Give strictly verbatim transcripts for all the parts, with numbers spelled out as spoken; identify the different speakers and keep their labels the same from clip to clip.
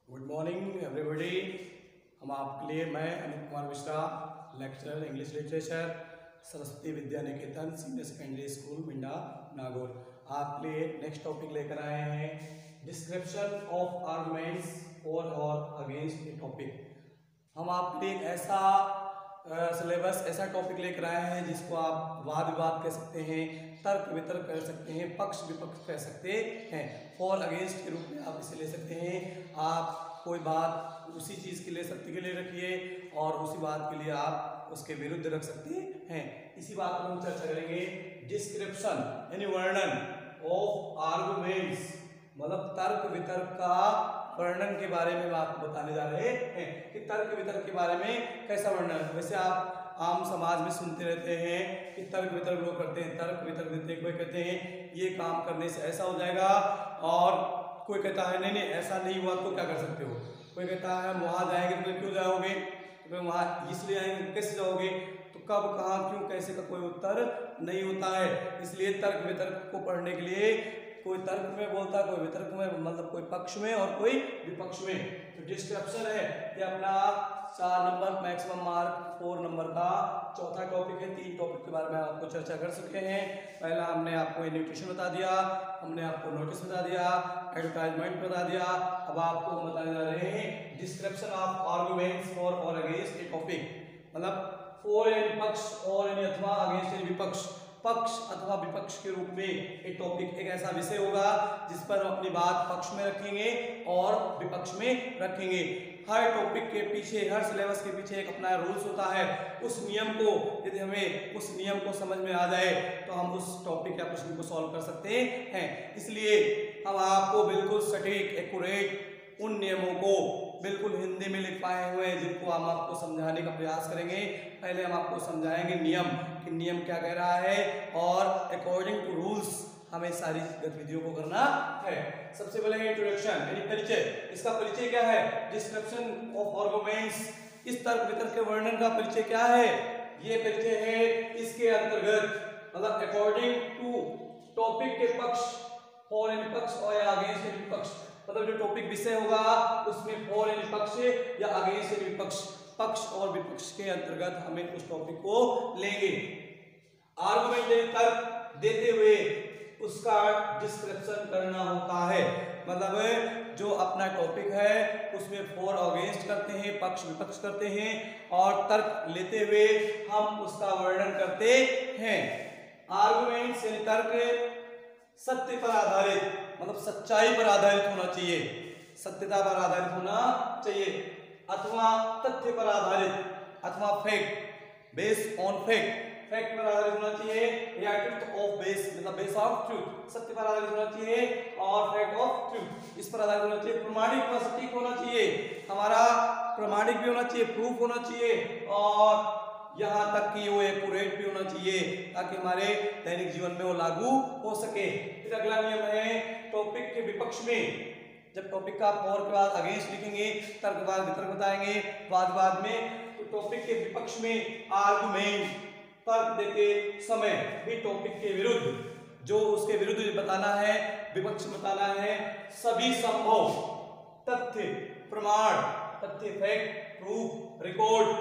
Speaker 1: Good morning everybody. हम आपके लिए मैं Anil Kumar Mishra, lecturer English literature, Saraswati Vidya Niketan senior secondary school Minda Nagaur, आपके लिए नेक्स्ट टॉपिक लेकर आए हैं डिस्क्रिप्शन ऑफ आर्गुमेंट्स फॉर और अगेंस्ट ए टॉपिक। हम आपके लिए एक ऐसा सिलेबस ऐसा टॉपिक लेकर आए हैं जिसको आप वाद विवाद कह सकते हैं, तर्क वितर्क कह सकते हैं, पक्ष विपक्ष कह सकते हैं। फॉर अगेंस्ट के रूप में आप इसे ले सकते हैं। आप कोई बात उसी चीज़ के लिए सत्य के लिए रखिए और उसी बात के लिए आप उसके विरुद्ध रख सकते हैं। इसी बात पर हम चर्चा करेंगे। डिस्क्रिप्शन यानी वर्णन ऑफ आर्गुमेंट्स मतलब तर्क वितर्क का वर्णन के बारे में हम आपको बताने जा रहे हैं कि तर्क वितर्क के बारे में कैसा वर्णन। वैसे आप आम समाज में सुनते रहते हैं कि तर्क वितर्क लोग करते हैं, तर्क वितर्क देते हैं। कोई कहते हैं ये काम करने से ऐसा हो जाएगा और कोई कहता है नहीं नहीं ऐसा नहीं हुआ तो क्या कर सकते हो। कोई कहता है हम वहाँ जाएंगे तो क्यों जाओगे, तो वहाँ इसलिए आएंगे कैसे जाओगे, तो कब कहाँ क्यों कैसे का कोई उत्तर नहीं होता है। इसलिए तर्क वितर्क को पढ़ने के लिए कोई तर्क में बोलता है, कोई वितर्क में, मतलब कोई पक्ष में और कोई विपक्ष में। तो डिस्क्रिप्शन है ये अपना चार number maximum mark four number का चौथा टॉपिक है। तीन टॉपिक के बारे में आपको चर्चा कर चुके हैं। पहला हमने आपको इन्विटेशन बता दिया, हमने आपको नोटिस बता दिया, एडवर्टाइजमेंट बता दिया। अब आपको हम बताने जा रहे हैं डिस्क्रिप्शन ऑफ आर्गुमेंट्स फॉर और अगेंस्ट ए टॉपिक, मतलब फॉर यानी पक्ष और यानी अथवा अगेंस्ट यानी विपक्ष, पक्ष अथवा विपक्ष के रूप में एक टॉपिक एक ऐसा विषय होगा जिस पर हम अपनी बात पक्ष में रखेंगे और विपक्ष में रखेंगे। हर टॉपिक के पीछे, हर सिलेबस के पीछे एक अपना रूल्स होता है। उस नियम को यदि हमें उस नियम को समझ में आ जाए तो हम उस टॉपिक या प्रश्न को सॉल्व कर सकते हैं। इसलिए हम आपको बिल्कुल सटीक एक्यूरेट उन नियमों को बिल्कुल हिंदी में लिख पाए हुए हैं जिनको हम आपको समझाने का प्रयास करेंगे। पहले हम आपको समझाएंगे नियम कि नियम क्या कह रहा है और अकॉर्डिंग टू रूल्स हमें सारी गतिविधियों को करना है। सबसे पहले इंट्रोडक्शन यानी परिचय। इसका परिचय क्या है? डिस्क्रिप्शन ऑफ आर्गुमेंट्स, इस तर्क वितर्क के वर्णन का परिचय क्या है? ये परिचय है इसके अंतर्गत मतलब अकॉर्डिंग टू टॉपिक के पक्ष, फॉर यानी पक्ष और या अगेंस्ट यानी विपक्ष, मतलब जो टॉपिक विषय होगा उसमें फॉर यानी पक्ष या अगेंस्ट यानी विपक्ष, पक्ष और विपक्ष के अंतर्गत हमें उस टॉपिक को लेंगे। आर्गुमेंट यानी तर्क देते हुए उसका डिस्क्रिप्शन करना होता है, मतलब जो अपना टॉपिक है उसमें फॉर अगेंस्ट करते हैं, पक्ष विपक्ष करते हैं और तर्क लेते हुए हम उसका वर्णन करते हैं। आर्गुमेंट्स यानी तर्क सत्य पर आधारित मतलब सच्चाई पर आधारित होना चाहिए, सत्यता पर आधारित होना चाहिए, अथवा तथ्य पर आधारित अथवा fact based on fact, fact पर आधारित होना चाहिए या ट्रुथ ऑफ बेस मतलब बेस ऑफ ट्रुथ, सत्य पर आधारित होना चाहिए और फैक्ट ऑफ ट्रुथ इस पर आधारित होना चाहिए। प्रमाणिक व सटीक होना चाहिए, हमारा प्रमाणिक भी होना चाहिए, प्रूफ होना चाहिए और यहाँ तक कि वो एक्यूरेट भी होना चाहिए ताकि हमारे दैनिक जीवन में वो लागू हो सके। फिर अगला नियम है टॉपिक के विपक्ष में, जब टॉपिक का फॉर के बाद अगेंस्ट लिखेंगे, तर्क बाद वितर्क बताएंगे, वाद वाद में, तो टॉपिक के विपक्ष में आर्गुमेंट तर्क देते समय भी टॉपिक के विरुद्ध, जो उसके विरुद्ध बताना है, विपक्ष बताना है, सभी संभव तथ्य प्रमाण, तथ्य फैक्ट प्रूफ रिकॉर्ड,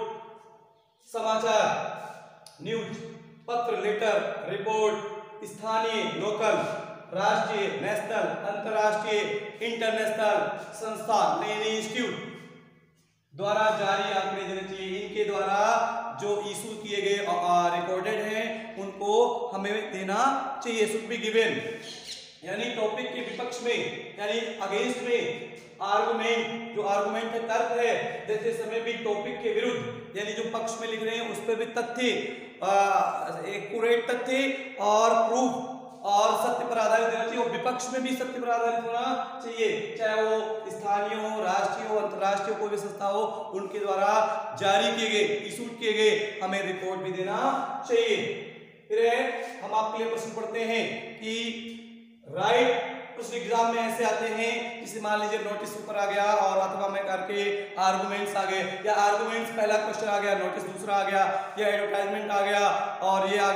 Speaker 1: समाचार न्यूज, पत्र लेटर रिपोर्ट, स्थानीय लोकल, राष्ट्रीय नेशनल, अंतरराष्ट्रीय इंटरनेशनल संस्था यानी इंस्टीट्यूट द्वारा जारी आंकड़े देने चाहिए। इनके द्वारा जो इशू किए गए रिकॉर्डेड हैं उनको हमें देना चाहिए, शुड बी गिवन। यानी टॉपिक के विपक्ष में यानी अगेंस्ट में आर्गुमेंट, जो आर्गुमेंट है तर्क है, देते समय भी टॉपिक के विरुद्ध यानी जो पक्ष में लिख रहे हैं उस पर भी तथ्य, एक्यूरेट तथ्य और प्रूफ और सत्य पर आधारित देना चाहिए और विपक्ष में भी सत्य पर आधारित होना चाहिए, चाहे वो स्थानीय हो, राष्ट्रीय हो, अंतरराष्ट्रीय कोई भी संस्था हो, उनके द्वारा जारी किए गए, इशू किए गए हमें रिपोर्ट भी देना चाहिए। फिर हम आपके लिए प्रश्न पढ़ते हैं कि राइट कुछ एग्जाम में ऐसे आते हैं जैसे मान लीजिए नोटिस ऊपर आ गया और अथवा में करके आर्गुमेंट्स आ गए, या आर्गुमेंट्स पहला क्वेश्चन आ गया, नोटिस दूसरा आ गया, या एडवर्टाइजमेंट आ गया और ये आ गया,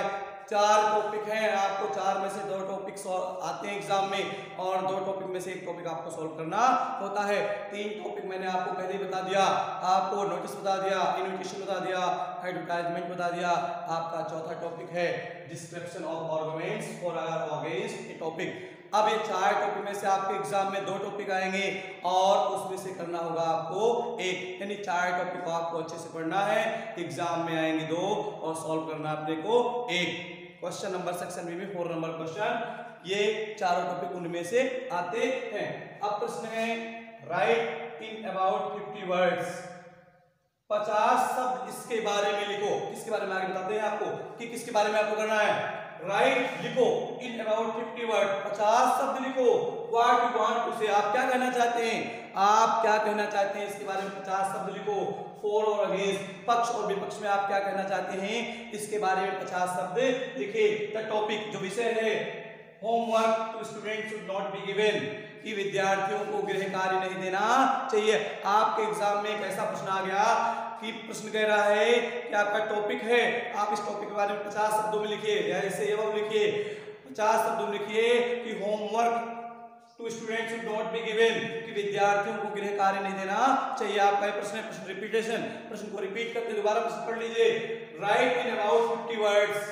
Speaker 1: चार टॉपिक हैं, आपको चार में से दो टॉपिक आते हैं एग्जाम में और दो टॉपिक में से एक टॉपिक आपको सॉल्व करना होता है। तीन टॉपिक मैंने आपको पहले ही बता दिया, आपको नोटिस बता दिया, इन्विटेशन बता दिया, एडवर्टाइजमेंट बता दिया। आपका चौथा टॉपिक है डिस्क्रिप्शन ऑफ आर्गुमेंट्स फॉर और अगेंस्ट ए टॉपिक। अब ये चार टॉपिक में से आपके एग्जाम में दो टॉपिक आएंगे और उसमें से करना होगा आपको एक, यानी चार टॉपिक को आपको अच्छे से पढ़ना है, एग्जाम में आएंगे दो और सॉल्व करना अपने को एक। क्वेश्चन नंबर सेक्शन बी में फोर नंबर क्वेश्चन, ये चारों टॉपिक उनमें से आते हैं। अब प्रश्न है write in about fifty words, पचास शब्द इसके बारे में लिखो। किसके बारे में आगे बताते हैं आपको कि किसके बारे में आपको करना है। राइट लिखो इन अबाउट फिफ्टी वर्ड, पचास शब्द लिखो। व्हाट यू वांट टू से, आप क्या कहना चाहते हैं, आप क्या कहना चाहते हैं इसके बारे में पचास शब्द लिखो। फॉर और अगेंस्ट, पक्ष और विपक्ष में आप क्या कहना चाहते हैं इसके बारे में पचास शब्द लिखे। द टॉपिक, जो विषय है, homework to student should not be given, कि विद्यार्थियों को गृह कार्य नहीं देना चाहिए। आपके एग्जाम में एक ऐसा प्रश्न आ गया कि प्रश्न कह रहा है कि आपका टॉपिक है, आप इस टॉपिक के बारे में पचास शब्दों में लिखिए, या ऐसे एवं लिखिए, पचास शब्दों में लिखिए कि homework to student should not be given, कि विद्यार्थियों को गृह कार्य नहीं देना चाहिए। आपका ये प्रश्न है, प्रश्न रिपीटेशन, प्रश्न को रिपीट करके दोबारा प्रश्न पढ़ लीजिए। Write in about fifty words,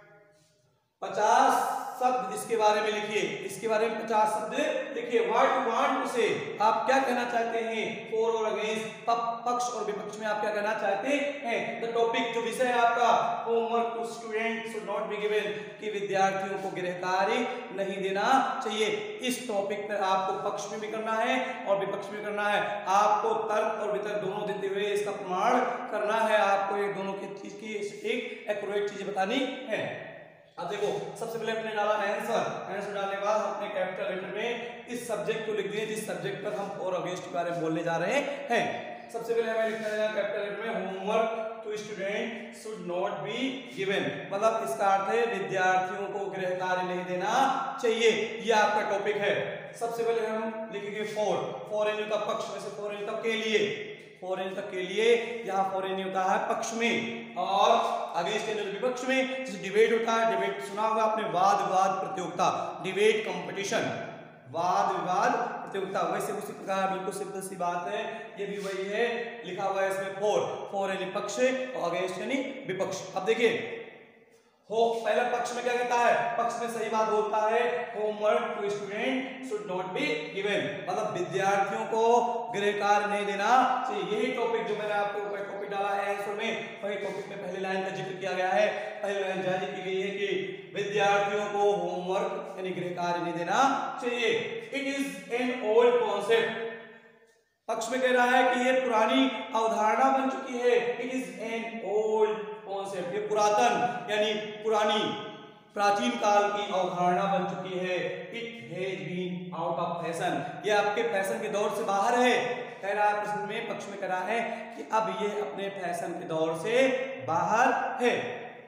Speaker 1: पचास शब्द इसके बारे में लिखिए, इसके बारे में पचास शब्द लिखिए। व्हाट यू वांट टू से, आप क्या कहना चाहते हैं। फॉर और अगेंस्ट, पक्ष और विपक्ष में आप क्या कहना चाहते हैं। द टॉपिक, जो विषय है आपका, homework to student should not be given, कि विद्यार्थियों को गृह कार्य नहीं देना चाहिए। इस टॉपिक पर आपको पक्ष में भी करना है और विपक्ष में करना है। आपको तर्क और वितर्क दोनों देते हुए इसका प्रमाण करना है। आपको ये दोनों की चीज की एक एक्यूरेट चीजें बतानी है। अब देखो, सबसे पहले हमने डाला आंसर, आंसर डालने के बाद हम अपने कैपिटल लेटर में इस सब्जेक्ट को लिख दिए जिस सब्जेक्ट पर हम फॉर अगेंस्ट के बारे में बोलने जा रहे हैं। सबसे पहले हमें लिखना है कैपिटल लेटर में homework to student should not be given, मतलब इसका अर्थ है विद्यार्थियों को गृह कार्य नहीं देना चाहिए। ये आपका टॉपिक है। सबसे पहले हम लिखेंगे फॉर, फॉर एन होता पक्ष में से, फॉर एन होता के लिए, फॉर एन तक के लिए, यहाँ फॉर एन होता है पक्ष में और अगेंस्ट एन विपक्ष में। जैसे डिबेट होता है, डिबेट सुना होगा आपने, वाद विवाद प्रतियोगिता, डिबेट कंपटीशन, वाद विवाद प्रतियोगिता, वैसे उसी प्रकार बिल्कुल सिंपल सी बात है, ये भी वही है। लिखा हुआ है इसमें फॉर, फॉर यानी पक्ष और अगेंस्ट यानी विपक्ष। अब देखिए हो, पहला पक्ष में क्या कहता है, पक्ष में सही बात बोलता है, homework to student should not be given, मतलब विद्यार्थियों को गृह कार्य नहीं देना चाहिए। यही टॉपिक जो मैंने आपको टॉपिक डाला है आंसर में, वही टॉपिक में पहली लाइन का जिक्र किया गया है। पहली लाइन जारी की गई है कि विद्यार्थियों को होमवर्क यानी गृह कार्य नहीं देना चाहिए। It is an old concept, पक्ष में कह रहा है कि ये पुरानी अवधारणा बन चुकी है। It is an old concept, ये पुरातन यानी पुरानी प्राचीन काल की अवधारणा बन चुकी है। It has been out of fashion, ये आपके फैशन के दौर से बाहर है। कह रहा है प्रश्न में, पक्ष में कह रहा है कि अब ये अपने फैशन के दौर से बाहर है।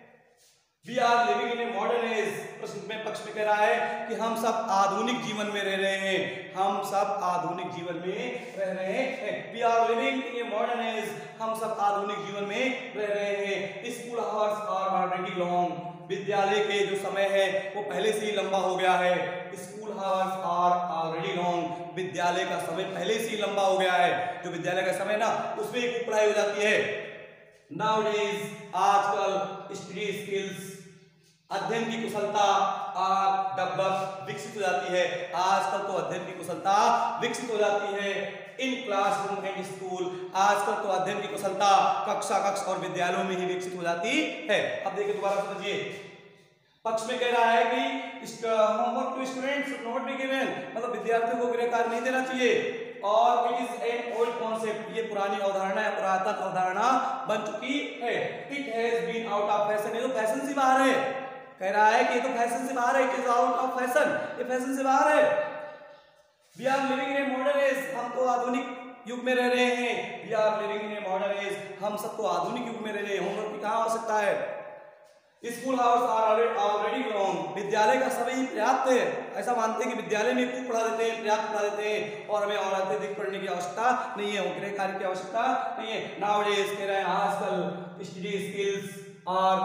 Speaker 1: We are living in a modern age, प्रश्न में पक्ष में कह रहा है कि हम सब आधुनिक जीवन में रह रहे हैं, हम सब आधुनिक जीवन में रह रहे हैं। We are living in a modern age, हम सब आधुनिक जीवन में रह रहे हैं। School hours are already long, विद्यालय के जो समय है वो पहले से ही लंबा हो गया है। School hours are already long, विद्यालय का समय पहले से ही लंबा हो गया है। जो विद्यालय का समय ना, उसमें एक पढ़ाई हो जाती है। Nowadays, आजकल स्टडी स्किल्स, अध्ययन की कुशलता आर डेवलप, विकसित हो जाती है। आजकल तो अध्ययन की कुशलता विकसित हो जाती है। इन क्लासरूम एंड स्कूल, आजकल तो अध्ययन की कुशलता कक्षा कक्ष और विद्यालयों में ही विकसित हो जाती है। अब देखिए दोबारा समझिए, पक्ष में कह रहा है कि homework to student should not be given, मतलब विद्यार्थियों को गृह कार्य नहीं देना चाहिए। और it is an old concept, ये पुरानी अवधारणा है, पुरातन अवधारणा बन चुकी है। It has been out of fashion, ये तो फैशन से बाहर है। कह रहा है कि ये तो फैशन से बाहर है, it is out of fashion, ये फैशन से बाहर है। We are living in a modern age, हम तो आधुनिक युग में रह रहे हैं। We are living in a modern age, हम सब तो आधुनिक युग में रह रहे हैं। होमवर्क की कहाँ आवश्यकता है। School hours are already long, विद्यालय का समय ही पर्याप्त है। ऐसा मानते हैं कि विद्यालय में खूब पढ़ा देते हैं, पर्याप्त पढ़ा देते हैं और हमें और अत्यधिक पढ़ने की आवश्यकता नहीं है, गृह कार्य की आवश्यकता नहीं है। नाउडेज कह रहे हैं आजकल स्टडी स्किल्स और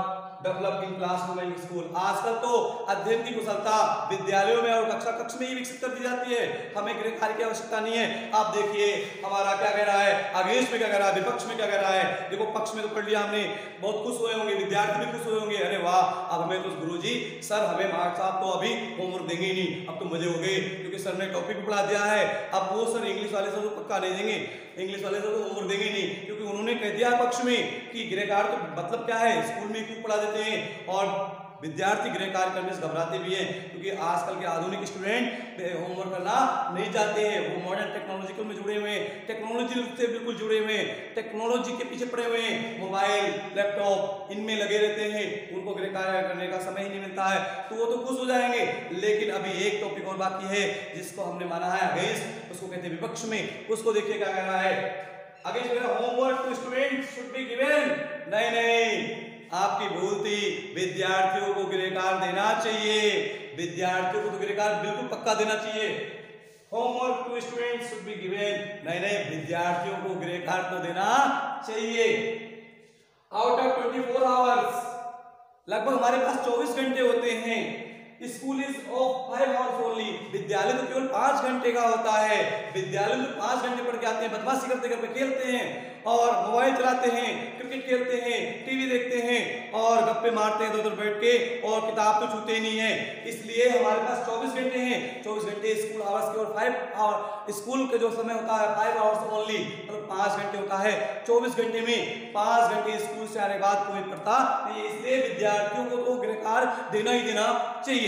Speaker 1: develop in classroom and school. आजकल तो अध्ययन की कुशलता विद्यालयों में और कक्षा कक्ष में ही विकसित कर दी जाती है, हमें गृह कार्य की आवश्यकता नहीं है। आप देखिए हमारा क्या कह रहा है, अगेंस्ट में क्या कह रहा है, विपक्ष में क्या कह रहा है। देखो पक्ष में तो पढ़ लिया हमने, बहुत खुश हुए होंगे, विद्यार्थी भी खुश हुए होंगे, अरे वाह अब हमें तो गुरुजी सर हमें मार्क्स साहब तो अभी होमवर्क देंगे ही नहीं, अब तो मजे हो गए क्योंकि सर ने टॉपिक भी पढ़ा दिया है। अब वो सर इंग्लिश वाले सर तो पक्का नहीं देंगे, इंग्लिश वाले सर तो होमवर्क देंगे नहीं, क्योंकि उन्होंने कह दिया पक्ष में कि गृह कार्य तो मतलब क्या है, स्कूल में खूब पढ़ा देते हैं और विद्यार्थी गृह कार्य करने से घबराते भी हैं, क्योंकि आजकल के आधुनिक स्टूडेंट होमवर्क करना नहीं चाहते हैं। वो मॉडर्न टेक्नोलॉजिकल में जुड़े हुए हैं, टेक्नोलॉजी से बिल्कुल जुड़े हुए हैं, टेक्नोलॉजी के पीछे पड़े हुए हैं, मोबाइल लैपटॉप इनमें लगे रहते हैं, उनको गृह कार्य करने का समय ही नहीं मिलता है। तो वो तो खुश हो जाएंगे, लेकिन अभी एक टॉपिक और बाकी है जिसको हमने माना है अगेंस्ट, उसको कहते हैं विपक्ष में। उसको देखिए क्या कह रहा है, against homework to student should be given. नहीं नहीं, आपकी भूल थी, विद्यार्थियों को गृह कार्य देना चाहिए, विद्यार्थियों को तो गृह कार्य बिल्कुल पक्का देना चाहिए। Homework to students should be given, नहीं नहीं विद्यार्थियों को गृह कार्य तो देना चाहिए। Out of twenty four hours, लगभग हमारे पास चौबीस घंटे होते हैं, school is of five hours only, विद्यालय तो केवल पांच घंटे का होता है। विद्यालय में पांच घंटे पढ़ के आते हैं, बदमाशी करते घर पे खेलते हैं और मोबाइल चलाते हैं, क्रिकेट खेलते हैं, टीवी देखते हैं और गप्पे मारते हैं उधर बैठ के, और किताब तो छूते ही नहीं है। इसलिए हमारे पास चौबीस घंटे हैं, चौबीस घंटे स्कूल आवर्स के और फाइव आवर स्कूल का जो समय होता है फाइव आवर्स ओनली, मतलब पांच घंटे होता है। चौबीस घंटे में पांच घंटे स्कूल से आने के बाद कोई पढ़ता नहीं, इसलिए विद्यार्थियों को तो गृह कार्य देना ही देना चाहिए।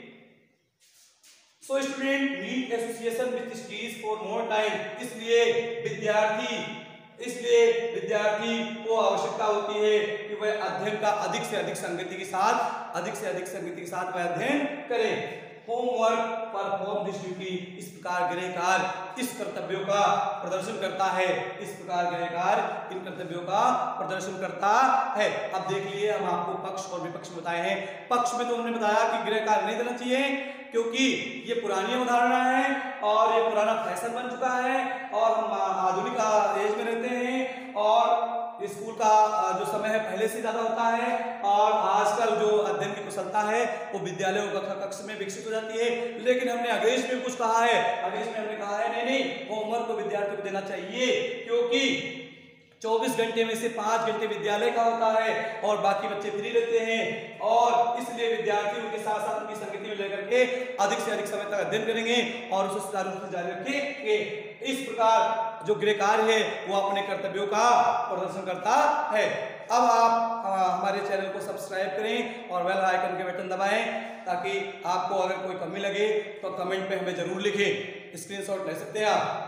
Speaker 1: So student need association with studies for more time, इसलिए विद्यार्थी इसलिए विद्यार्थी को आवश्यकता होती है कि वह अध्ययन का अधिक से अधिक संगति के साथ अधिक से अधिक संगति के साथ वह अध्ययन करे। होमवर्क परफॉर्म दिस ड्यूटी, इस प्रकार गृह कार्य इस कर्तव्यों का प्रदर्शन करता है, इस प्रकार गृह कार्य इन कर्तव्यों का प्रदर्शन करता है। अब देख लिए हम आपको पक्ष और विपक्ष बताए हैं। पक्ष में तो हमने बताया कि गृह कार्य नहीं देना चाहिए क्योंकि ये पुरानी अवधारणा है और ये पुराना फैशन बन चुका है और हम आधुनिक एज में रहते हैं और स्कूल का जो समय है पहले से ज्यादा होता है और आजकल जो अध्ययन की कुशलता है वो विद्यालयों कक्षा कक्ष में विकसित हो जाती है। लेकिन हमने अगेंस्ट में कुछ कहा है, अगेंस्ट में हमने कहा है नहीं नहीं होमवर्क को विद्यार्थियों को देना चाहिए क्योंकि चौबीस घंटे में से पांच घंटे विद्यालय का होता है और बाकी बच्चे फ्री रहते हैं और इसलिए विद्यार्थी उनके साथ साथ उनकी संगति में लेकर के अधिक से अधिक समय तक अध्ययन करेंगे और उसे सुचारू रूप से जारी रखेंगे। इस प्रकार जो गृह कार्य है वो अपने कर्तव्यों का प्रदर्शन करता है। अब आप हमारे चैनल को सब्सक्राइब करें और बेल आइकन के बटन दबाएं ताकि आपको अगर कोई कमी लगे तो कमेंट पे हमें जरूर लिखें, स्क्रीनशॉट ले सकते हैं आप।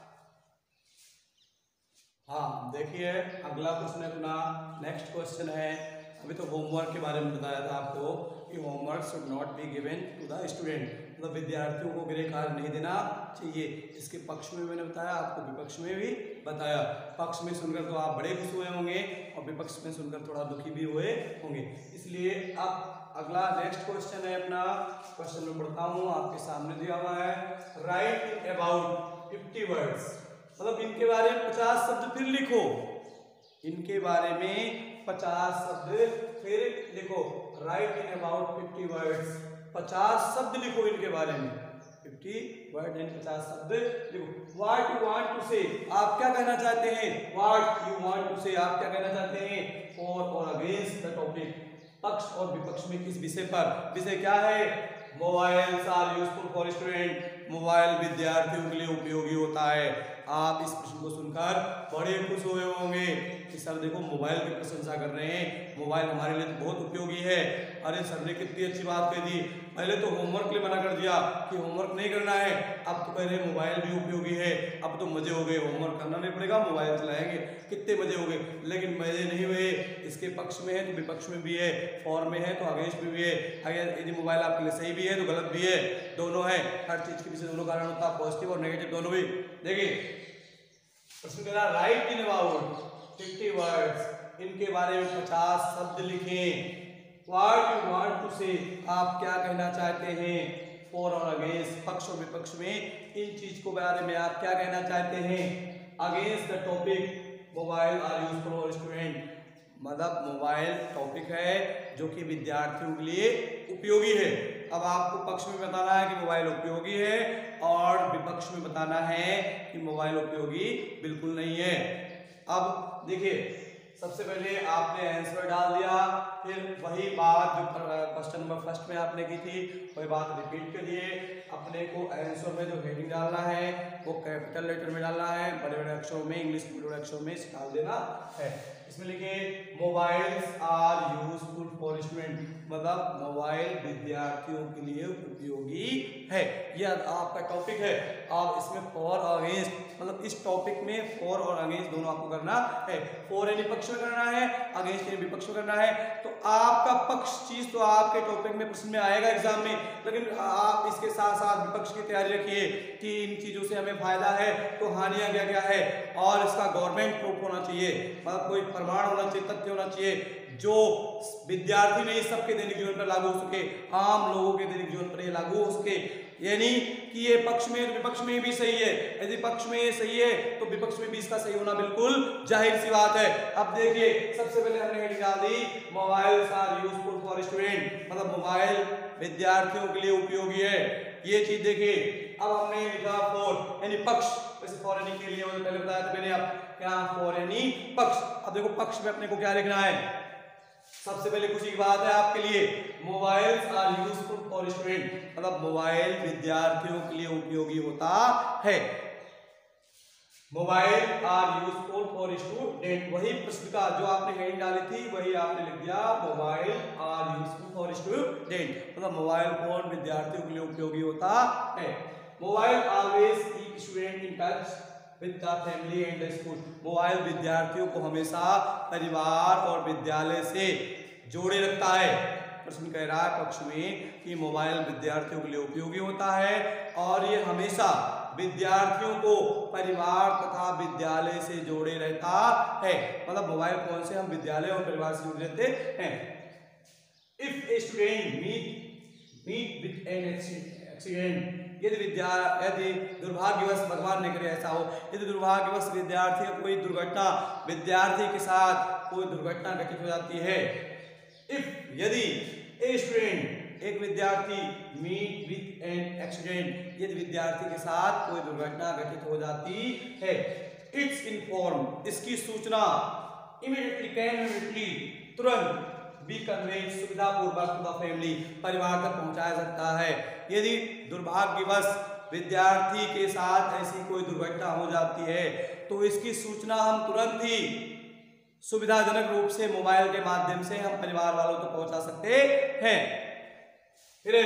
Speaker 1: हाँ देखिए अगला क्वेश्चन है अपना, नेक्स्ट क्वेश्चन है। अभी तो होमवर्क के बारे में बताया था आपको कि homework should not be given to the student, मतलब विद्यार्थियों को गृह कार्य नहीं देना चाहिए। इसके पक्ष में मैंने बताया, आपको विपक्ष में भी बताया। पक्ष में सुनकर तो आप बड़े खुश हुए होंगे और विपक्ष में सुनकर थोड़ा दुखी भी हुए होंगे। इसलिए अब अगला नेक्स्ट क्वेश्चन है अपना, क्वेश्चन में पढ़ता हूँ आपके सामने दिया हुआ है। राइट अबाउट फिफ्टी वर्ड्स, मतलब इनके बारे में पचास शब्द फिर लिखो, इनके बारे में पचास शब्द फिर लिखो। Write in about fifty words, पचास शब्द लिखो इनके बारे में, फिफ्टी वर्ड एंड पचास शब्द लिखो। व्हाट यू वांट टू से, आप क्या कहना चाहते हैं, व्हाट यू वांट टू से आप क्या कहना चाहते हैं, फॉर और अगेंस्ट द टॉपिक, पक्ष और विपक्ष में किस विषय पर। विषय क्या है, mobiles are useful for student, mobile विद्यार्थियों के लिए उपयोगी होता है। आप इस प्रश्न को सुनकर बड़े खुश हुए होंगे कि सर देखो मोबाइल की प्रशंसा कर रहे हैं, मोबाइल हमारे लिए तो बहुत उपयोगी है। अरे सर ने कितनी अच्छी बात कह दी, पहले तो होमवर्क के लिए मना कर दिया कि होमवर्क नहीं करना है, अब तो कह रहे मोबाइल भी उपयोगी है। अब तो मजे हो गए, होमवर्क करना नहीं पड़ेगा, मोबाइल चलाएंगे, कितने मजे हो गए। लेकिन मजे नहीं हुए, इसके पक्ष में है तो विपक्ष में भी है, फॉर में है तो अगेंस्ट में भी है। अगर यदि मोबाइल आपके लिए सही भी है तो गलत भी है, दोनों है। हर चीज के पीछे दोनों कारण होता है, पॉजिटिव और नेगेटिव दोनों भी। देखिए प्रश्न कह रहा write in about fifty words, इनके बारे में पचास शब्द लिखें। व्हाट यू वांट टू से, आप क्या कहना चाहते हैं, फॉर और अगेंस्ट, पक्ष और विपक्ष में इन चीज को बारे में आप क्या कहना चाहते हैं। Against the topic mobile are used for student, मतलब मोबाइल टॉपिक है जो कि विद्यार्थियों के लिए उपयोगी है। अब आपको पक्ष में बताना है कि मोबाइल उपयोगी है और विपक्ष में बताना है कि मोबाइल उपयोगी बिल्कुल नहीं है। अब देखिए, सबसे पहले आपने आंसर डाल दिया, फिर वही बात जो क्वेश्चन नंबर फर्स्ट में आपने की थी वही बात रिपीट करिए। अपने को आंसर में जो हेडिंग डालना है वो कैपिटल लेटर में डालना है, बड़े बड़े अक्षरों में, इंग्लिश में बड़े अक्षरों में डाल देना है। इसमें लिखिए mobiles are useful for student, मतलब मोबाइल विद्यार्थियों के लिए उपयोगी है। यह आपका टॉपिक है। अब इसमें फॉर और अगेंस्ट, मतलब इस टॉपिक में फॉर और अगेंस्ट दोनों आपको करना है। फॉर यानी पक्ष में करना है, अगेंस्ट यानी विपक्ष में करना है। तो आपका पक्ष चीज तो आपके टॉपिक में प्रश्न में आएगा एग्जाम में, लेकिन आप इसके साथ साथ विपक्ष की तैयारी रखिए कि इन चीजों से हमें फायदा है तो हानियां क्या क्या है, और इसका गवर्नमेंट प्रूफ होना चाहिए, मतलब कोई प्रमाण होना चाहिए, तथ्य होना चाहिए जो विद्यार्थी नहीं सबके दैनिक जीवन पर लागू हो सके, आम लोगों के दैनिक जीवन पर ये लागू हो सके। यानी कि ये पक्ष में विपक्ष में भी सही है, यदि पक्ष में ये सही है तो विपक्ष में भी इसका सही होना बिल्कुल जाहिर सी बात है। अब देखिए, सबसे पहले हमने हेडिंग डाल दी mobiles are useful for student, मतलब मोबाइल विद्यार्थियों के लिए उपयोगी है, ये चीज देखिए। अब हमने लिखा फॉर यानी पक्ष, वैसे फॉर यानी के लिए पहले बताया था मैंने, अब क्या फॉर यानी पक्ष। अब देखो पक्ष में अपने को क्या लिखना है। सबसे पहले खुशी की बात है आपके लिए, mobiles are useful for student, मतलब मोबाइल विद्यार्थियों के लिए उपयोगी होता है। Mobile are useful for student, वही प्रश्न का जो आपने हेडिंग डाली थी वही आपने लिख दिया, mobile are useful for student, मतलब मोबाइल फोन विद्यार्थियों के लिए उपयोगी होता है। Mobile always keep student in touch with the family and the school, mobile विद्यार्थियों को हमेशा परिवार और विद्यालय से जोड़े रखता है। प्रश्न कह रहा है पक्ष में कि मोबाइल विद्यार्थियों के लिए उपयोगी होता है और ये हमेशा विद्यार्थियों को परिवार तथा विद्यालय से जोड़े रहता है, मतलब मोबाइल फोन से हम विद्यालय और परिवार से जुड़े रहते हैं। If a student meet meet with an accident, यदि विद्या यदि दुर्भाग्यवश, भगवान ने करे ऐसा हो, यदि दुर्भाग्यवश विद्यार्थी का कोई दुर्घटना विद्यार्थी के साथ कोई दुर्घटना घटित हो जाती है, इफ यदि ए स्टूडेंट एक विद्यार्थी मीट विद एन एक्सीडेंट, यदि विद्यार्थी के साथ कोई दुर्घटना घटित हो जाती है, इट्स इन्फॉर्म, इसकी सूचना इमीडिएटली कैन इमीडिएटली तुरंत बी कन्वेड सुविधा पूर्वक टू द फैमिली, परिवार तक पहुंचाया सकता है। यदि दुर्भाग्यवश विद्यार्थी के साथ ऐसी कोई दुर्घटना हो जाती है तो इसकी सूचना हम तुरंत ही सुविधाजनक रूप से मोबाइल के माध्यम से हम परिवार वालों तक पहुंचा सकते हैं। फिर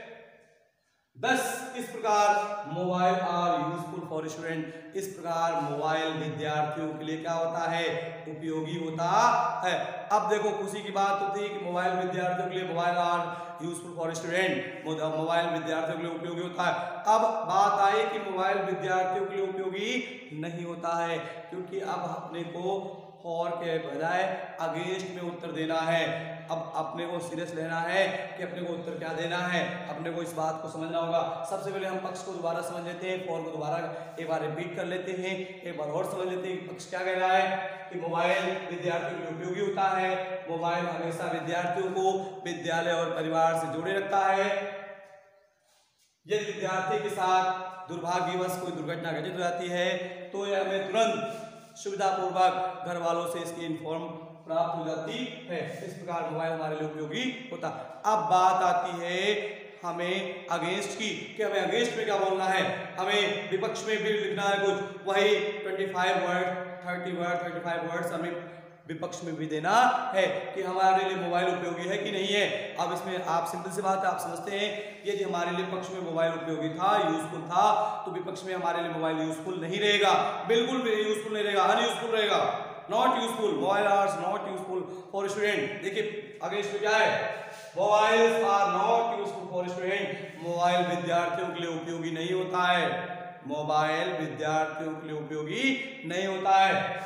Speaker 1: दस इस प्रकार mobile are useful for student, इस प्रकार मोबाइल विद्यार्थियों के लिए क्या होता है, उपयोगी होता है। अब देखो खुशी की बात होती है कि मोबाइल विद्यार्थियों के लिए mobile are useful for student, mobile विद्यार्थियों के लिए उपयोगी होता है। अब बात आई कि मोबाइल विद्यार्थियों के लिए उपयोगी नहीं होता है, क्योंकि अब अपने को फॉर के बजाय अगेंस्ट में उत्तर देना है। अब अपने को सीरियस लेना है कि अपने को उत्तर क्या देना है, अपने को इस बात को समझना होगा। सबसे पहले हम पक्ष को दोबारा समझ लेते हैं, फॉर को दोबारा एक बार रिपीट कर लेते हैं, एक बार और समझ लेते हैं कि पक्ष क्या कह रहा है कि मोबाइल विद्यार्थियों के लिए उपयोगी होता है, मोबाइल हमेशा विद्यार्थियों को विद्यालय और परिवार से जोड़े रखता है। यदि विद्यार्थी के साथ दुर्भाग्यवश कोई दुर्घटना घटित हो जाती है तो यह हमें तुरंत सुविधापूर्वक घर वालों से इसकी इन्फॉर्म प्राप्त हो जाती है। इस प्रकार मोबाइल हमारे लिए उपयोगी होता। अब बात आती है हमें अगेंस्ट की, कि हमें अगेंस्ट में क्या बोलना है, हमें विपक्ष में भी लिखना है कुछ, वही पच्चीस वर्ड तीस वर्ड पैंतीस वर्ड्स हमें विपक्ष में भी देना है कि हमारे लिए मोबाइल उपयोगी है कि नहीं है। अब इसमें आप सिंपल सी बात है, आप समझते हैं यदि हमारे लिए पक्ष में मोबाइल उपयोगी था, यूजफुल था, तो विपक्ष में हमारे लिए मोबाइल यूजफुल नहीं रहेगा, बिल्कुल भी यूजफुल नहीं रहेगा, अनयूजफुल रहेगा, not useful. Mobile are not useful for student. देखिए अगेंस्ट में क्या है, mobile are not useful for student, mobile विद्यार्थियों के लिए उपयोगी नहीं होता है, मोबाइल विद्यार्थियों के लिए उपयोगी नहीं होता है।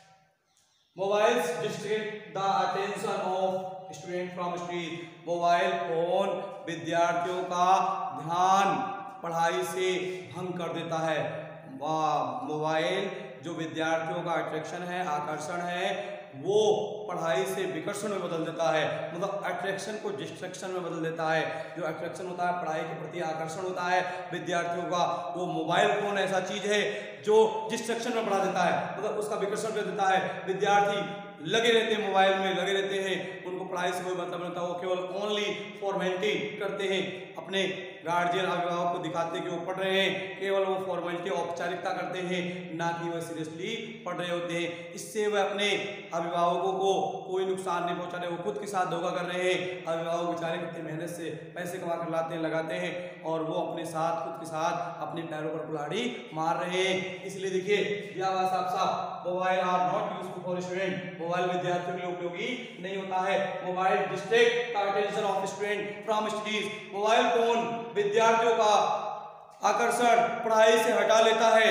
Speaker 1: Mobiles distract the attention of student from studies, mobile phone विद्यार्थियों का ध्यान पढ़ाई से भंग कर देता है, मोबाइल जो विद्यार्थियों का अट्रैक्शन है, आकर्षण है, वो पढ़ाई से विकर्षण में बदल देता है, मतलब अट्रैक्शन को डिस्ट्रैक्शन में बदल देता है। जो अट्रैक्शन होता है, पढ़ाई के प्रति आकर्षण होता है विद्यार्थियों का, वो मोबाइल फोन ऐसा चीज है जो डिस्ट्रैक्शन में बढ़ा देता है, मतलब उसका विकर्षण कर देता है। विद्यार्थी लगे रहते हैं मोबाइल में, लगे रहते हैं, उनको पढ़ाई से कोई मतलब नहीं होता, वो केवल ओनली फॉर्मेलिटी करते हैं, अपने गार्जियन अभिभावक को दिखाते हैं कि वो पढ़ रहे हैं, केवल वो फॉर्मेलिटी औपचारिकता करते हैं, ना कि वह सीरियसली पढ़ रहे होते हैं। इससे वह अपने अभिभावकों को कोई नुकसान नहीं पहुंचा रहे, वो खुद के साथ धोखा कर रहे हैं। अभिभावक बेचारे कितनी मेहनत से पैसे कमा कर लाते हैं, लगाते हैं, और वो अपने साथ खुद के साथ अपने पैरों पर कुल्हाड़ी मार रहे हैं। इसलिए देखिए यह बात साफ साफ, mobile are not used for student, mobile विद्यार्थियों के लिए उपयोगी नहीं होता है। Mobile distract the attention of student from studies, mobile phone विद्यार्थियों का आकर्षण पढ़ाई से हटा लेता है।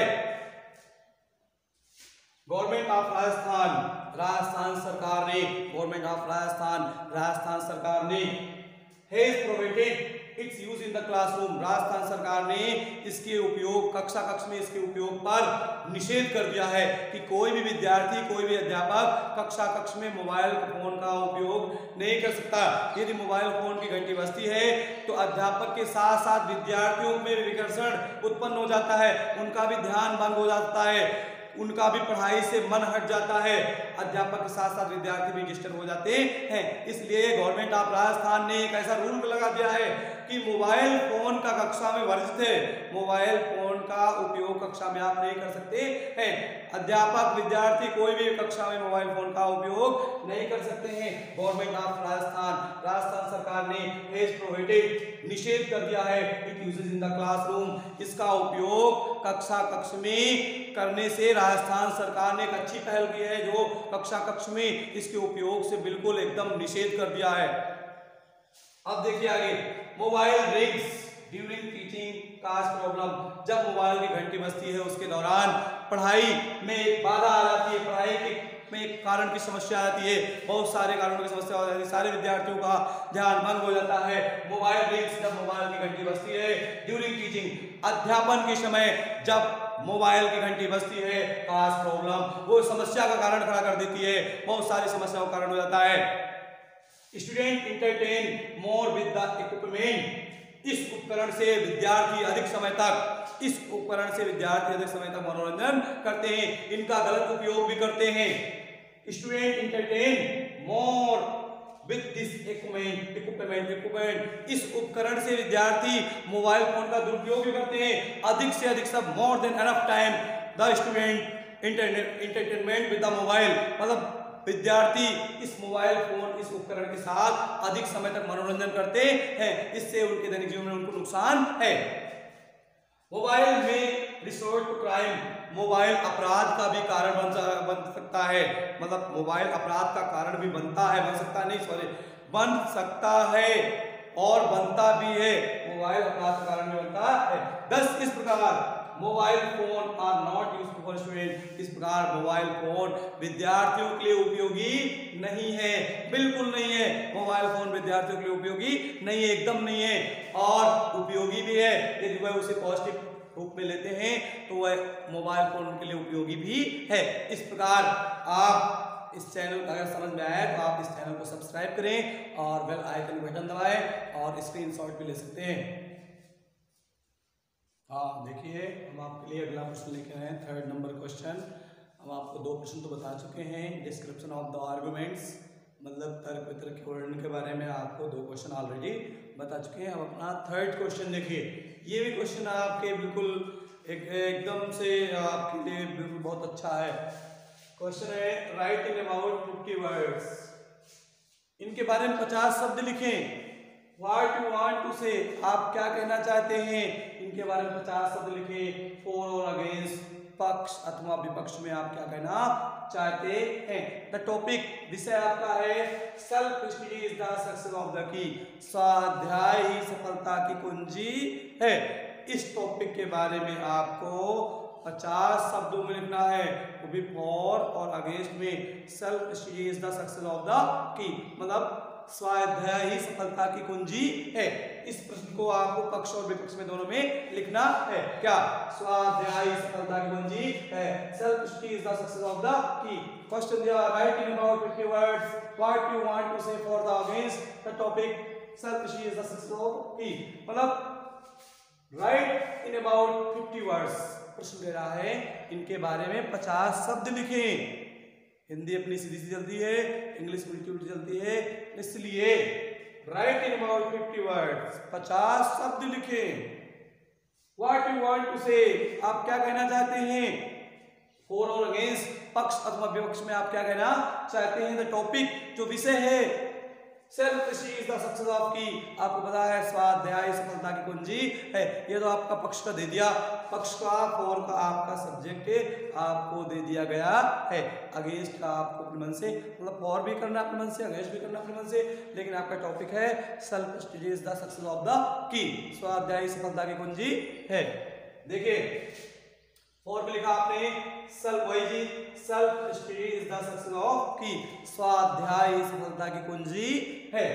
Speaker 1: गवर्नमेंट ऑफ राजस्थान, राजस्थान सरकार ने, गवर्नमेंट ऑफ राजस्थान, राजस्थान सरकार ने has prohibited its use in the classroom, Rajasthan सरकार ने इसके उपयोग कक्षा कक्ष में इसके उपयोग पर निषेध कर दिया है कि कोई भी विद्यार्थी, कोई भी अध्यापक कक्षा कक्ष में मोबाइल फोन का उपयोग नहीं कर सकता। यदि मोबाइल फोन की घंटी बजती है तो अध्यापक के साथ साथ विद्यार्थियों में विकर्षण उत्पन्न हो जाता है, उनका भी ध्यान भंग हो जाता है, उनका भी पढ़ाई से मन हट जाता है, अध्यापक के साथ साथ विद्यार्थी भी डिस्टर्ब हो जाते हैं। इसलिए गवर्नमेंट ऑफ राजस्थान ने एक ऐसा रूल लगा दिया है कि मोबाइल फोन का कक्षा में वर्जित है, मोबाइल फोन का उपयोग कक्षा में आप नहीं कर सकते हैं। अध्यापक, विद्यार्थी कोई भी कक्षा में मोबाइल फोन का उपयोग नहीं कर सकते हैं। गवर्नमेंट ऑफ राजस्थान, राजस्थान सरकार ने हैज प्रोहिबिटेड, निषेध कर दिया है, it uses in the classroom, इसका उपयोग कक्षा कक्ष में करने से राजस्थान सरकार ने एक अच्छी पहल की है, जो कक्षा कक्ष में इसके उपयोग से बिल्कुल एकदम निषेध कर दिया है। अब देखिए आगे, mobile rings during teaching cause problem, जब मोबाइल की घंटी बजती है उसके दौरान पढ़ाई में बाधा आ जाती है, पढ़ाई के में कारण की समस्या आती है, बहुत सारे कारणों की समस्या हो जाती है, सारे विद्यार्थियों का ध्यान भंग हो जाता है। मोबाइल रिंग्स, जब मोबाइल की घंटी बजती है ड्यूरिंग टीचिंग, अध्यापन के समय जब मोबाइल की घंटी बजती है, काज प्रॉब्लम, वो समस्या का कारण खड़ा कर देती है, बहुत सारी समस्याओं का कारण हो जाता है। Student entertain more with the equipment, इस उपकरण से विद्यार्थी अधिक समय तक इस उपकरण से विद्यार्थी अधिक समय तक मनोरंजन करते हैं, इनका गलत उपयोग भी करते हैं। Student entertain more with this equipment equipment equipment इस उपकरण से विद्यार्थी मोबाइल फोन का दुरुपयोग भी करते हैं, अधिक से अधिक सब more than enough time the student internet entertainment with the mobile, मतलब विद्यार्थी इस मोबाइल फोन, इस उपकरण के साथ अधिक समय तक मनोरंजन करते हैं, इससे उनके दैनिक जीवन में उनको नुकसान है। मोबाइल में रिसोर्ट टू क्राइम, मोबाइल अपराध का भी कारण बन, बन सकता है, मतलब मोबाइल अपराध का कारण भी बनता है, बन सकता नहीं सॉरी बन सकता है और बनता भी है, मोबाइल अपराध का कारण भी बनता है। दस इस प्रकार mobile phone are not used for student, इस प्रकार मोबाइल फोन विद्यार्थियों के लिए उपयोगी नहीं है, बिल्कुल नहीं है, मोबाइल फोन विद्यार्थियों के लिए उपयोगी नहीं है, एकदम नहीं है, और उपयोगी भी है यदि वह उसे पॉजिटिव रूप में लेते हैं तो वह मोबाइल फोन उनके लिए उपयोगी भी है। इस प्रकार आप इस चैनल अगर समझ में आया तो आप इस चैनल को सब्सक्राइब करें और बेल आइकन बटन दबाएं और स्क्रीनशॉट भी ले सकते हैं। हाँ देखिए, हम आपके लिए अगला प्रश्न लेके आए हैं, थर्ड नंबर क्वेश्चन। हम आपको दो प्रश्न तो बता चुके हैं, डिस्क्रिप्शन ऑफ द आर्गुमेंट्स, मतलब तर्क वितर्क के वर्णन के बारे में आपको दो क्वेश्चन ऑलरेडी बता चुके हैं। अब अपना थर्ड क्वेश्चन देखिए, ये भी क्वेश्चन आपके बिल्कुल एक, एकदम से आपके लिए बिल्कुल बहुत अच्छा है। क्वेश्चन है write in about fifty words, इनके बारे में पचास शब्द लिखें। What you want to say, आप क्या कहना चाहते हैं, इनके बारे में पचास शब्द लिखें। फॉर और अगेंस्ट, पक्ष अथवा विपक्ष में आप क्या कहना चाहते हैं। द टॉपिक, विषय आपका है self study is the success of the key, स्वाध्याय ही सफलता की कुंजी है। इस टॉपिक के बारे में आपको पचास शब्दों में लिखना है, वो भी फॉर और अगेंस्ट में। Self study is the success of the key, मतलब स्वाध्याय ही सफलता की कुंजी है। इस प्रश्न को आपको पक्ष और विपक्ष में दोनों में लिखना है। क्या? स्वाध्याय सफलता की कुंजी है। Self study is the success of the key. Question दिया, write in about fifty words what you want to say for the against the topic self study is the success of key. मतलब राइट in about fifty वर्ड्स, प्रश्न दे रहा है इनके बारे में पचास शब्द लिखें। हिंदी अपनी सीधी सी चलती है, इंग्लिश उल्टी उल्टी चलती है, इसलिए write in about fifty words, पचास शब्द लिखें। व्हाट यू वांट टू से, आप क्या कहना चाहते हैं। फॉर और अगेंस्ट, पक्ष अथवा विपक्ष में आप क्या कहना चाहते हैं। द टॉपिक, जो विषय है। Self study is the success of key, आपको पता है स्वाध्याय सफलता की कुंजी है। ये तो आपका पक्ष का दे दिया, पक्ष का फॉर का आपका सब्जेक्ट आपको दे दिया गया है। अगेंस्ट का आपको अपने मन से, मतलब फॉर भी करना अपने मन से, अगेंस्ट भी करना अपने मन से, लेकिन आपका टॉपिक है self study is the success of the key, स्वाध्याय सफलता की कुंजी है। देखिए फॉर भी लिखा आपने, सेल्फ वही जी, self study is the success of key, स्वाध्याय सफलता की कुंजी है।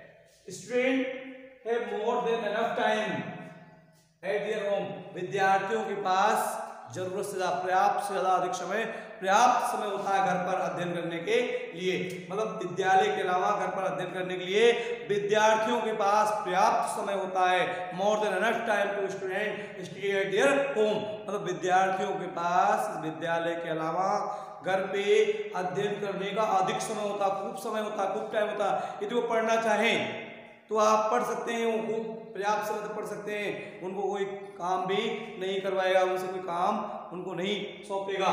Speaker 1: Student have more than enough time at their home, विद्यार्थियों के पास जरूरत से ज्यादा, पर्याप्त से ज्यादा अधिक समय, पर्याप्त समय होता है घर पर अध्ययन करने के लिए। मतलब विद्यालय के अलावा घर पर अध्ययन करने के लिए विद्यार्थियों के पास पर्याप्त समय होता है। More than enough time to student study at their home, मतलब विद्यार्थियों के पास विद्यालय के अलावा घर पे अध्ययन करने का अधिक समय होता, खूब समय होता, खूब टाइम होता। यदि वो पढ़ना चाहें तो आप पढ़ सकते हैं, वो खूब पर्याप्त समय तक पढ़ सकते हैं, उनको कोई काम भी नहीं करवाएगा, उनसे कोई काम उनको नहीं सौंपेगा।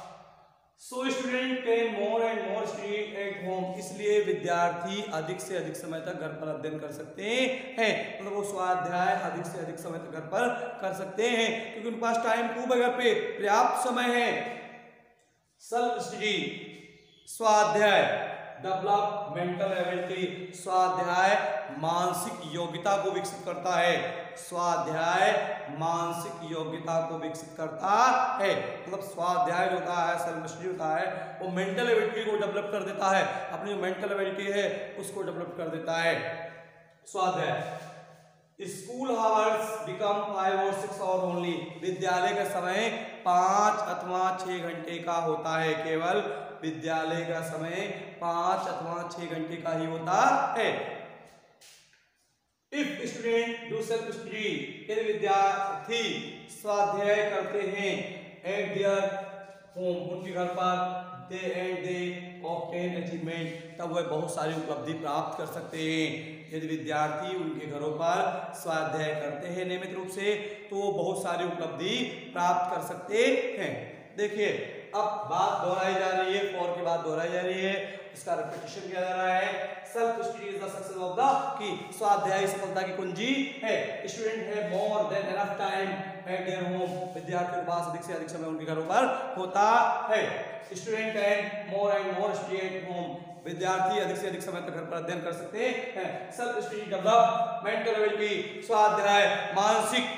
Speaker 1: So student can more and more study at home, इसलिए विद्यार्थी अधिक से अधिक समय तक घर पर अध्ययन कर सकते हैं, मतलब वो स्वाध्याय अधिक से अधिक समय तक घर पर कर सकते हैं, क्योंकि उनके पास टाइम खूब है, घर पे पर्याप्त समय है। सेल्फ स्टडी, स्वाध्याय, डेवलप मेंटल एबिलिटी, स्वाध्याय मानसिक योग्यता को विकसित करता है, स्वाध्याय मानसिक योग्यता को विकसित करता है। मतलब स्वाध्याय जो होता है, सेल्फ स्टडी होता है, वो मेंटल एबिलिटी को डेवलप कर देता है, अपनी जो मेंटल एबिलिटी है उसको डेवलप कर देता है स्वाध्याय। स्कूल आवर्स बिकम फाइव और सिक्स आवर ओनली, विद्यालय का समय पांच अथवा छह घंटे का होता है, केवल विद्यालय का समय पांच अथवा छह घंटे का ही होता है। If student do self study, यदि विद्यार्थी स्वाध्याय करते हैं एट देयर होम, उनके घर पर, they and they obtain achievement, तब वह बहुत सारी उपलब्धि प्राप्त कर सकते हैं। यदि विद्यार्थी उनके घरों पर स्वाध्याय करते हैं नियमित रूप से, तो वो बहुत सारी उपलब्धि प्राप्त कर सकते हैं। देखिए अब बात दोहराई जा रही है, फॉर की बात दोहराई जा रही है, इसका रिपीटिशन किया जा रहा है। Self study is the success of the key, स्वाध्याय सफलता की कुंजी है। Student have more than enough time at their home, विद्यार्थियों के पास अधिक से अधिक समय उनके घरों पर होता है। Student can more and more study at home, विद्यार्थी अधिक से अधिक समय तक घर पर अध्ययन कर सकते हैं। Self study develop mental ability, स्वाध्याय मानसिक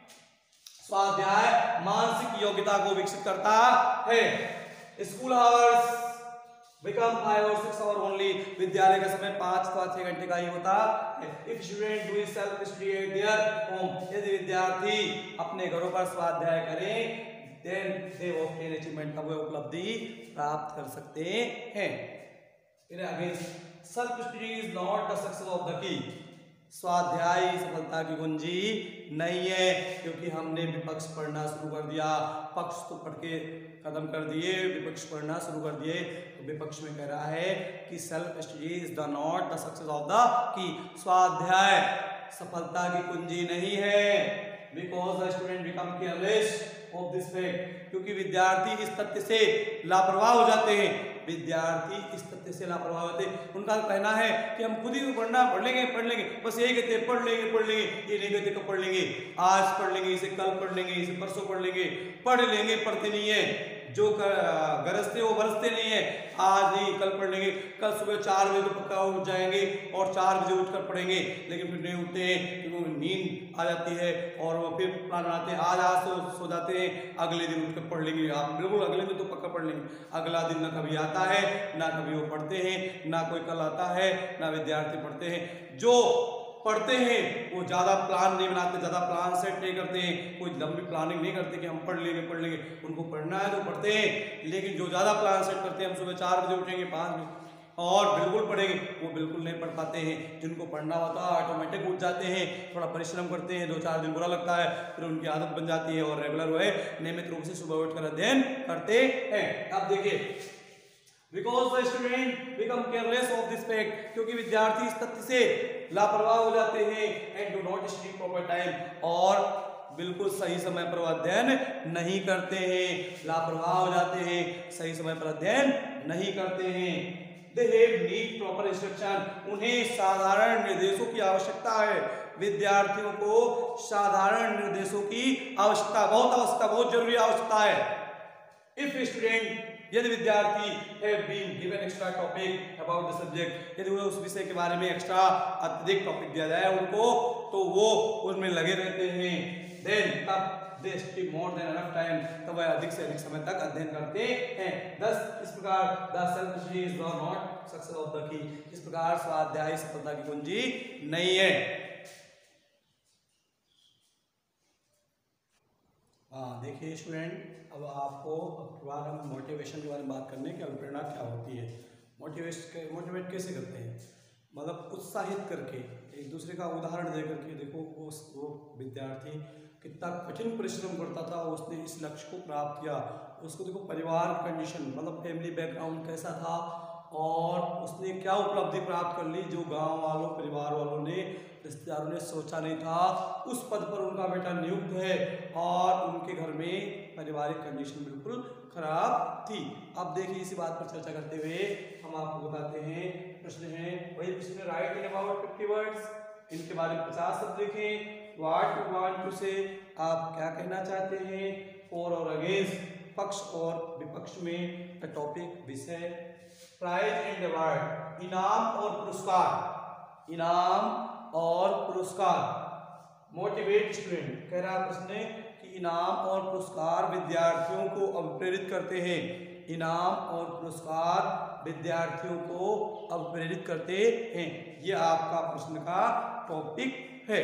Speaker 1: स्वाध्याय मानसिक योग्यता को विकसित करता है। स्कूल आवर्स बिकम फाइव और सिक्स आवर ओनली, विद्यालय का समय पांच अथवा छह घंटे का ही होता है। If student do self study at their home, यदि विद्यार्थी अपने घरों पर स्वाध्याय करें, देन दे ऑब्टेन अचीवमेंट, तब वे उपलब्धि प्राप्त कर सकते हैं। In against self study is not the success of the key, स्वाध्याय सफलता की कुंजी नहीं है, क्योंकि हमने विपक्ष पढ़ना शुरू कर दिया। पक्ष तो पढ़ के खत्म कर दिए, विपक्ष पढ़ना शुरू कर दिए। तो विपक्ष में कह रहा है कि self study is the not the success of the key, स्वाध्याय सफलता की कुंजी नहीं है। Because the student become careless of this fact, क्योंकि विद्यार्थी इस तथ्य से लापरवाह हो जाते हैं, विद्यार्थी इस तथ्य से लापरवाह होते हैं। उनका कहना है कि हम खुद ही पढ़ना पढ़ लेंगे पढ़ लेंगे बस यही कहते हैं, पढ़ लेंगे पढ़ लेंगे, ये नहीं कहते कब पढ़ लेंगे, आज पढ़ लेंगे, इसे कल पढ़ लेंगे, इसे परसों पढ़ लेंगे, पढ़ लेंगे, पढ़ते नहीं है। जो गरजते वो बरसते नहीं है, आज नहीं कल पढ़ लेंगे, कल सुबह चार बजे तो पक्का उठ जाएंगे और चार बजे उठकर पढ़ेंगे, लेकिन फिर नहीं उठते हैं क्योंकि नींद आ जाती है और वो फिर प्लान बनाते हैं, आज आज तो सो जाते हैं, अगले दिन उठकर पढ़ लेंगे। आप बिल्कुल अगले दिन तो पक्का पढ़ लेंगे, अगला दिन ना कभी आता है, ना कभी वो पढ़ते हैं, ना कोई कल आता है, ना विद्यार्थी पढ़ते हैं। जो पढ़ते हैं वो ज़्यादा प्लान नहीं बनाते, ज़्यादा प्लान सेट नहीं करते हैं, कोई लंबी प्लानिंग नहीं करते कि हम पढ़ लेंगे पढ़ लेंगे उनको पढ़ना है तो पढ़ते हैं। लेकिन जो ज़्यादा प्लान सेट करते हैं, हम सुबह चार बजे उठेंगे, पाँच बजे और बिल्कुल पढ़ेंगे, वो बिल्कुल नहीं पढ़ पाते हैं। जिनको पढ़ना होता है ऑटोमेटिक उठ जाते हैं, थोड़ा परिश्रम करते हैं, दो चार दिन बुरा लगता है, फिर उनकी आदत बन जाती है और रेगुलर हुए नियमित रूप से सुबह उठकर अध्ययन करते हैं। अब देखिए, because the student become careless of this fact, क्योंकि विद्यार्थी इस तथ्य से लापरवाह हो जाते हैं, and do not study proper time, और बिल्कुल सही समय पर अध्ययन नहीं करते हैं, लापरवाह हो जाते हैं, सही समय पर अध्ययन नहीं करते हैं। They have need proper instruction, उन्हें साधारण निर्देशों की आवश्यकता है। विद्यार्थियों को साधारण निर्देशों की आवश्यकता, बहुत आवश्यकता, बहुत जरूरी आवश्यकता है। If student, यदि विद्यार्थी have been given extra topic about the subject, यदि उन्हें उस विषय के बारे में एक्स्ट्रा अत्यधिक टॉपिक दिया जाए उनको, तो वो उसमें लगे रहते हैं। Then तब they study more than enough time, तब वह अधिक से अधिक समय तक अध्ययन करते हैं। Thus इस प्रकार the self study is not success of the key, इस प्रकार स्वाध्याय सफलता की कुंजी नहीं है। हाँ देखिए स्टूडेंट, अब आपको अब बाद हम मोटिवेशन के बारे में बात करने की अनुप्रेरणा क्या होती है। मोटिवेट मोटिवेट कैसे करते हैं, मतलब उत्साहित करके, एक दूसरे का उदाहरण दे करके। देखो वो वो विद्यार्थी कितना कठिन परिश्रम करता था, उसने इस लक्ष्य को प्राप्त किया। उसको देखो परिवार कंडीशन, मतलब फैमिली बैकग्राउंड कैसा था, और उसने क्या उपलब्धि प्राप्त कर ली जो गांव वालों, परिवार वालों ने, रिश्तेदारों ने सोचा नहीं था। उस पद पर उनका बेटा नियुक्त है, और उनके घर में पारिवारिक कंडीशन बिल्कुल खराब थी। अब देखिए इसी बात पर चर्चा करते हुए हम आपको बताते हैं, प्रश्न है वही प्रश्न, write in about fifty words, इनके बारे में पचास शब्द लिखें। व्हाट यू वांट टू से, आप क्या कहना चाहते हैं। फॉर और अगेंस्ट, पक्ष और विपक्ष में। द टॉपिक, विषय। प्राइज एंड अवार्ड, इनाम और पुरस्कार, इनाम और पुरस्कार। मोटिवेट स्टूडेंट, कह रहा प्रश्न कि इनाम और पुरस्कार विद्यार्थियों को अभिप्रेरित करते हैं। इनाम और पुरस्कार विद्यार्थियों को अभिप्रेरित करते हैं, ये आपका प्रश्न का टॉपिक है।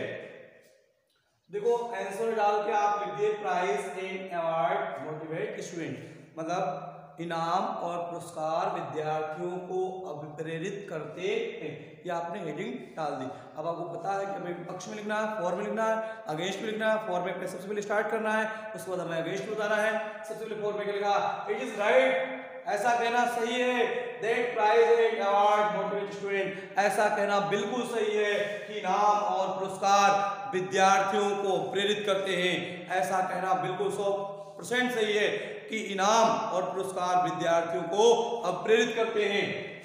Speaker 1: देखो आंसर डाल के आप लिख दिए prize and award motivate student, मतलब इनाम और पुरस्कार विद्यार्थियों को अभिप्रेरित करते हैं, ये आपने हेडिंग डाल दी। अब आपको पता है कि हमें विपक्ष में लिखना है, फॉर में लिखना है, अगेंस्ट में लिखना है। फॉर में सबसे पहले स्टार्ट करना है, उसके बाद हमें अगेंस्ट में बताना है। सबसे पहले फॉर में क्या लिखा, इट इज राइट, ऐसा कहना सही है। That prize and award motivate student, ऐसा कहना बिल्कुल सही है कि इनाम और पुरस्कार विद्यार्थियों को प्रेरित करते हैं। ऐसा कहना बिल्कुल सौ परसेंट सही है कि इनाम और पुरस्कार विद्यार्थियों को अब प्रेरित करते हैं।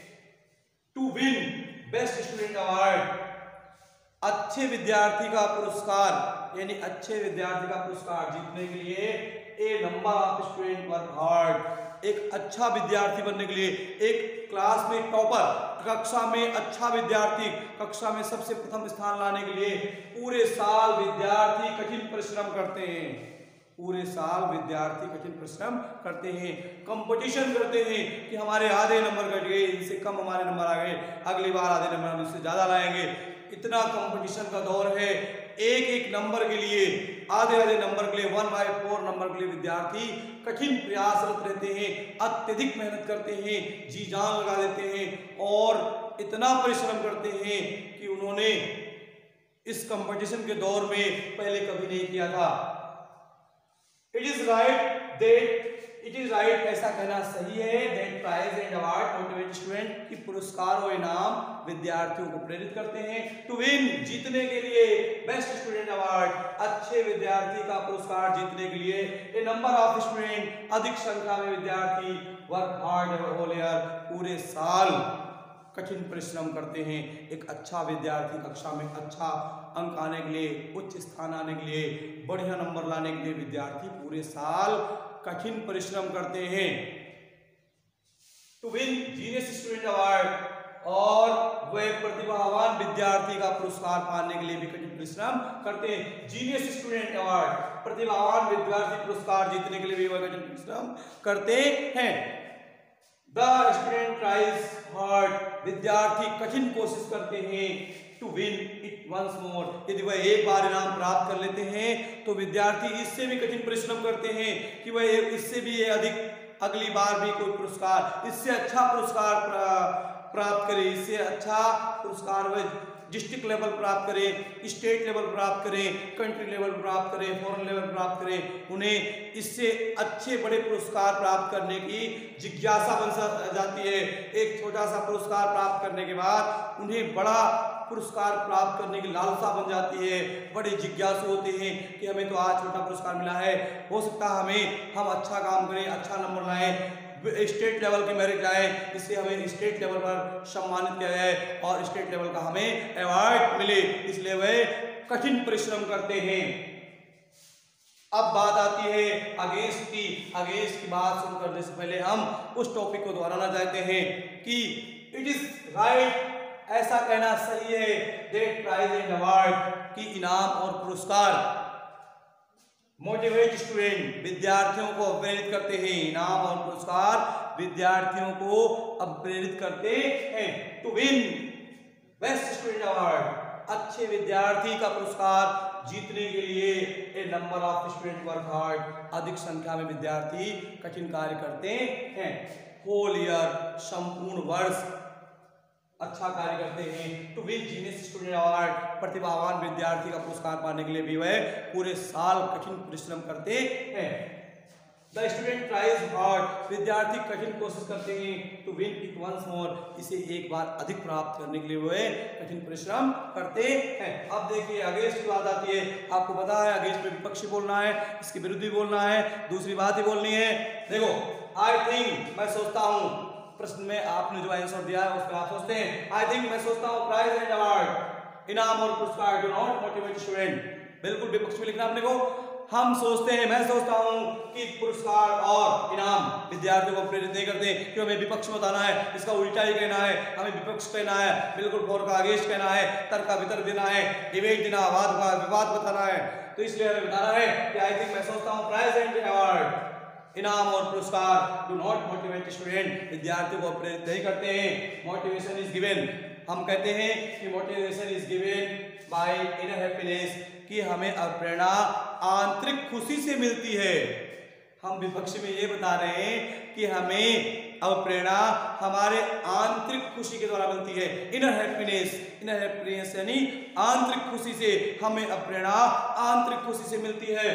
Speaker 1: To win best student award, अच्छे विद्यार्थी का पुरस्कार, यानी अच्छे विद्यार्थी का पुरस्कार जीतने के लिए a number of student work hard, एक अच्छा विद्यार्थी बनने के लिए, एक क्लास में टॉपर, कक्षा में अच्छा विद्यार्थी, कक्षा में सबसे प्रथम स्थान लाने के लिए पूरे साल विद्यार्थी कठिन परिश्रम करते हैं। पूरे साल विद्यार्थी कठिन परिश्रम करते हैं, कंपटीशन करते हैं कि हमारे आधे नंबर कट गए, इनसे कम हमारे नंबर आ गए, अगली बार आधे नंबर हम इससे ज्यादा लाएंगे। इतना कंपटीशन का दौर है। एक एक नंबर के लिए, आधे आधे नंबर के लिए, वन बाय फोर नंबर के लिए विद्यार्थी कठिन प्रयासरत रहते हैं, अत्यधिक मेहनत करते हैं, जी जान लगा देते हैं और इतना परिश्रम करते हैं कि उन्होंने इस कंपटीशन के दौर में पहले कभी नहीं किया था। It is right that it is right ऐसा कहना सही है that prize and award motivate student की पुरस्कार और इनाम विद्यार्थियों को प्रेरित करते हैं। टू विन जीतने के लिए, बेस्ट स्टूडेंट अवार्ड अच्छे विद्यार्थी का पुरस्कार जीतने के लिए, ए नंबर ऑफ स्टूडेंट अधिक संख्या में विद्यार्थी वर्क हार्ड होल ईयर पूरे साल कठिन परिश्रम करते हैं। एक अच्छा विद्यार्थी कक्षा में अच्छा अंक आने के लिए, उच्च स्थान आने के लिए, बढ़िया नंबर लाने के लिए विद्यार्थी पूरे साल कठिन परिश्रम करते हैं। To win genius student award और वह प्रतिभावान विद्यार्थी का पुरस्कार पाने के लिए भी कठिन परिश्रम करते हैं। जीनियस स्टूडेंट अवार्ड प्रतिभावान विद्यार्थी पुरस्कार जीतने के लिए भी वह कठिन परिश्रम करते हैं। द स्टूडेंट ट्राइज हार्ड विद्यार्थी कठिन कोशिश करते हैं to win it once more, यदि वह एक बार इनाम प्राप्त कर लेते हैं तो विद्यार्थी इससे भी कठिन परिश्रम करते हैं कि वह इससे भी अधिक अगली बार भी कोई पुरस्कार, इससे अच्छा पुरस्कार प्राप्त करे, इससे अच्छा पुरस्कार वह डिस्ट्रिक्ट लेवल प्राप्त करें, स्टेट लेवल प्राप्त करें, कंट्री लेवल प्राप्त करें, फॉरेन लेवल प्राप्त करें। उन्हें इससे अच्छे बड़े पुरस्कार प्राप्त करने की जिज्ञासा बन जाती है। एक छोटा सा पुरस्कार प्राप्त करने के बाद उन्हें बड़ा पुरस्कार प्राप्त करने की लालसा बन जाती है, बड़े जिज्ञासु होते हैं कि हमें तो आज छोटा पुरस्कार मिला है, हो सकता है हमें हम अच्छा काम करें, अच्छा नंबर लाएं, स्टेट लेवल की मेरिट लाए, इससे हमें स्टेट लेवल पर सम्मानित किया जाए और स्टेट लेवल का हमें अवार्ड मिले, इसलिए वे कठिन परिश्रम करते हैं। अब बात आती है अगेंस्ट की। अगेंस्ट की बात शुरू करने से पहले हम उस टॉपिक को दोहराना चाहते हैं कि इट इज राइट, ऐसा कहना सही है, दैट प्राइज एंड अवार्ड की इनाम और पुरस्कार मोटिवेट स्टूडेंट, विद्यार्थियों को प्रेरित करते हैं। इनाम और पुरस्कार विद्यार्थियों को अब प्रेरित करते हैं to win best student award, अच्छे विद्यार्थी का पुरस्कार जीतने के लिए a number of student work hard, अधिक संख्या में विद्यार्थी कठिन कार्य करते हैं। होल ईयर, संपूर्ण वर्ष अच्छा कार्य करते हैं। To win genius student award, प्रतिभावान विद्यार्थी का पुरस्कार पाने के लिए भी वह पूरे साल कठिन परिश्रम करते हैं। द स्टूडेंट ट्राइज हार्ड, विद्यार्थी कठिन कोशिश करते हैं to win it once more, इसे एक बार अधिक प्राप्त करने के लिए वह कठिन परिश्रम करते हैं। अब देखिए अगेंस्ट की बात आती है। आपको पता है अगेंस्ट में विपक्षी बोलना है, इसके विरुद्ध भी बोलना है, दूसरी बात ही बोलनी है। देखो, आई थिंक, मैं सोचता हूँ, प्रश्न में आपने जो आंसर दिया है उसमें आप सोचते हैं आई थिंक, मैं सोचता हूँ, प्राइज एंड अवार्ड, इनाम और पुरस्कार डू नॉट मोटिवेट स्टूडेंट, बिल्कुल विपक्ष में लिखना आपने को। हम सोचते हैं, मैं सोचता हूँ कि पुरस्कार और इनाम विद्यार्थियों को प्रेरित नहीं करते, क्यों हमें विपक्ष में बताना है, इसका उल्टा ही कहना है, हमें विपक्ष कहना है, बिल्कुल फॉर का अगेंस्ट कहना है, तर्क का वितर्क देना है, डिबेट देना, वाद विवाद बताना है। तो इसलिए हमें बताना है कि आई थिंक, मैं सोचता हूँ, प्राइज एंड अवार्ड, इनाम और पुरस्कार डू नॉट मोटिवेट स्टूडेंट, विद्यार्थियों को प्रेरित नहीं करते हैं। मोटिवेशन इज गिवन, हम कहते हैं कि motivation is given by inner happiness, कि हमें प्रेरणा आंतरिक खुशी से मिलती है। हम विपक्ष में ये बता रहे हैं कि हमें अब प्रेरणा हमारे आंतरिक खुशी के द्वारा मिलती है। इनर हैप्पीनेस, इनर हैप्पीनेस यानी आंतरिक खुशी से हमें अब प्रेरणा आंतरिक खुशी से मिलती है।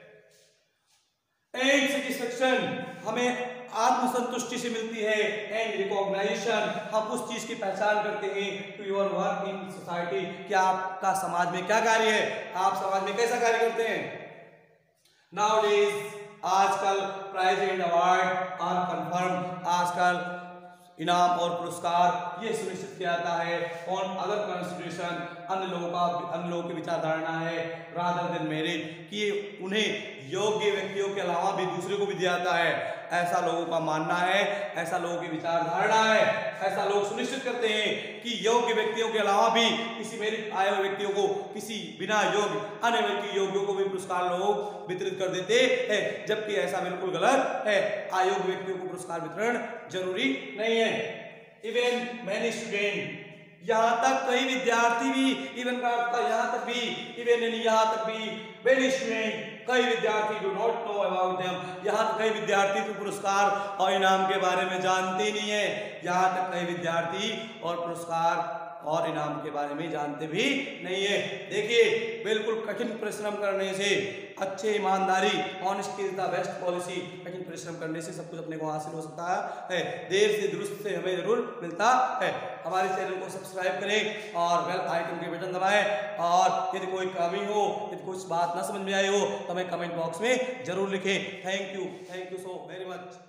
Speaker 1: एंड सेटिस्फैक्शन, हमें आत्मसंतुष्टि से मिलती है। एंड रिकॉग्नाइजेशन, हम उस चीज की पहचान करते हैं to your work in society, कि आपका समाज में क्या कार्य है, आप समाज में कैसा कार्य करते हैं। नाउडेज, आजकल prize and award are confirm, आजकल इनाम और पुरस्कार ये सुनिश्चित किया जाता है ऑन अदर कंसिडरेशन, अन्य लोगों का अन्य लोगों की विचारधारणा है, रादर देन मेरिट, कि उन्हें योग्य व्यक्तियों के अलावा भी दूसरे को भी दिया जाता है, ऐसा लोगों का मानना है, ऐसा लोगों की विचारधारणा है। ऐसा लोग सुनिश्चित करते हैं कि योग्य व्यक्तियों के अलावा भी किसी मेरिट आए हुए व्यक्तियों को, किसी बिना योग्य अन्य व्यक्ति योग्यों को भी पुरस्कार लोग वितरित कर देते हैं, जबकि ऐसा बिल्कुल गलत है। अयोग्य व्यक्तियों को पुरस्कार वितरण जरूरी नहीं है। इवन मैनी स्टूडेंट, यहाँ तक कई विद्यार्थी भी, इवन का यहाँ तक भी, इवन यानी यहाँ तक भी, वेरी स्टूडेंट, कई विद्यार्थी do not know about them, यहाँ तक कई विद्यार्थी तो पुरस्कार और इनाम के बारे में जानते ही नहीं है। यहाँ तक कई विद्यार्थी और पुरस्कार और इनाम के बारे में जानते भी नहीं है। देखिए, बिल्कुल कठिन परिश्रम करने से, अच्छे ईमानदारी, honesty is the best policy, कठिन परिश्रम करने से सब कुछ अपने को हासिल हो सकता है। देर से दुरुस्त से हमें जरूर मिलता है। हमारे चैनल को सब्सक्राइब करें और बेल आइकन के बटन दबाएं, और यदि कोई कमी हो, यदि कुछ बात ना समझ में आई हो तो हमें कमेंट बॉक्स में जरूर लिखें। Thank you, thank you so very much.